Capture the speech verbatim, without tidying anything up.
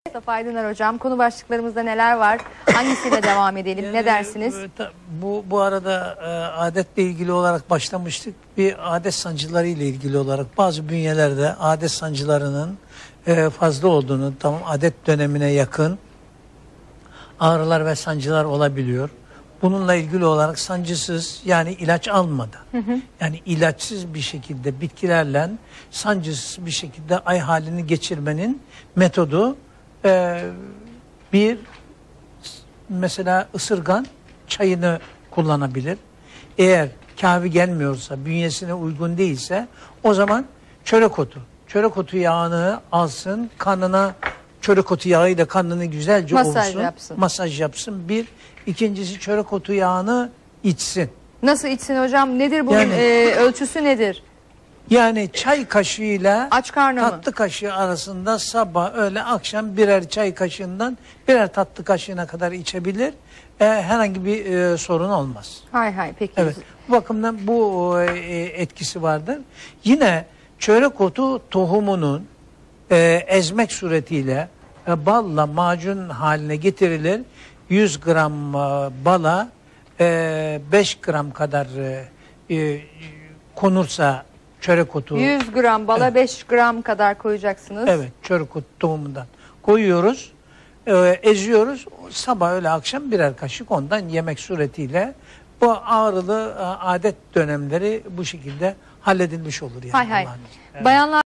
Mustafa Aydınar Hocam, konu başlıklarımızda neler var? Hangisiyle devam edelim? Yani, ne dersiniz? Bu, bu arada e, adetle ilgili olarak başlamıştık. Bir adet sancıları ile ilgili olarak bazı bünyelerde adet sancılarının e, fazla olduğunu, tamam adet dönemine yakın ağrılar ve sancılar olabiliyor. Bununla ilgili olarak sancısız, yani ilaç almadan, hı hı. yani ilaçsız bir şekilde bitkilerle sancısız bir şekilde ay halini geçirmenin metodu e, bir mesela ısırgan çayını kullanabilir. Eğer kahve gelmiyorsa, bünyesine uygun değilse o zaman çörek otu. Çörek otu yağını alsın, kanına çörek otu yağıyla kanını güzelce masaj ovsun, yapsın. masaj yapsın. Bir, ikincisi çörek otu yağını içsin. Nasıl içsin hocam? Nedir bunun Yani, e, ölçüsü nedir? Yani çay kaşığıyla aç karnı tatlı mı? kaşığı arasında sabah, öğle, akşam birer çay kaşığından birer tatlı kaşığına kadar içebilir. E, herhangi bir e, sorun olmaz. Hay hay, peki. Evet. Bu bakımdan bu e, etkisi vardır. Yine çörek otu tohumunun e, ezmek suretiyle e, balla macun haline getirilir. yüz gram e, bala e, beş gram kadar e, e, konursa çörek otu. yüz gram bala evet. beş gram kadar koyacaksınız. Evet, çörek otu tohumundan koyuyoruz. E, eziyoruz. Sabah öğle akşam birer kaşık ondan yemek suretiyle bu ağrılı e, adet dönemleri bu şekilde halledilmiş olur yani. Hay hay. Evet. Bayanlar